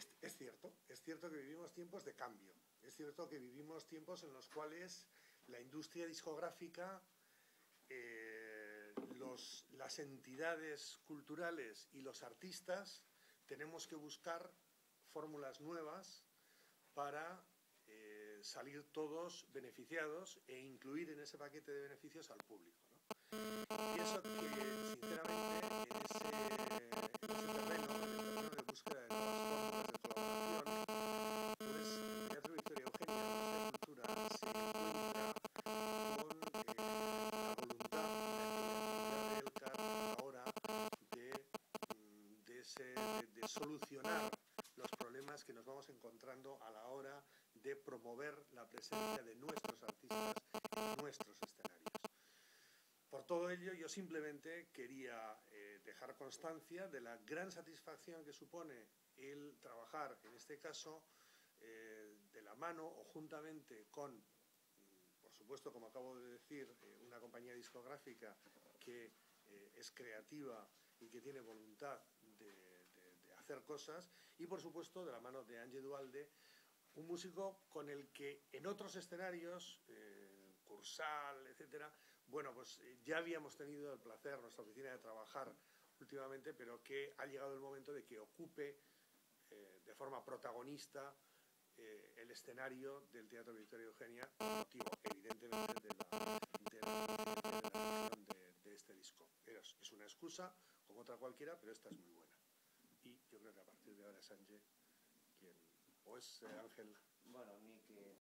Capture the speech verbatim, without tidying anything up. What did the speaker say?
Es, es cierto, es cierto que vivimos tiempos de cambio, es cierto que vivimos tiempos en los cuales la industria discográfica, eh, los, las entidades culturales y los artistas tenemos que buscar fórmulas nuevas para eh, salir todos beneficiados e incluir en ese paquete de beneficios al público, ¿no? Y eso que, sinceramente, en ese, en ese terreno, en el terreno de búsqueda de nuevas fórmulas de colaboración, pues el Teatro Victoria Eugenia, nuestra cultura, se encuentra con eh, la voluntad, la creatividad del C A R a la hora de, de, ese, de, de solucionar los problemas que nos vamos encontrando a la hora de promover la presencia de nuestros artistas en nuestros escenarios. Por todo ello, yo simplemente quería eh, dejar constancia de la gran satisfacción que supone el trabajar, en este caso, eh, de la mano o juntamente con, por supuesto, como acabo de decir, eh, una compañía discográfica que eh, es creativa y que tiene voluntad de, de, de hacer cosas, y por supuesto de la mano de Ange Dualde, un músico con el que en otros escenarios, eh, Cursal, etcétera, bueno, pues eh, ya habíamos tenido el placer, nuestra oficina, de trabajar últimamente, pero que ha llegado el momento de que ocupe eh, de forma protagonista eh, el escenario del Teatro Victoria Eugenia, con motivo, evidentemente, de la, de la, de la edición de, de este disco. Es, es una excusa, como otra cualquiera, pero esta es muy buena. Y yo creo que a partir de ahora es Ange quien, o es eh, Ángel. Bueno, a mí que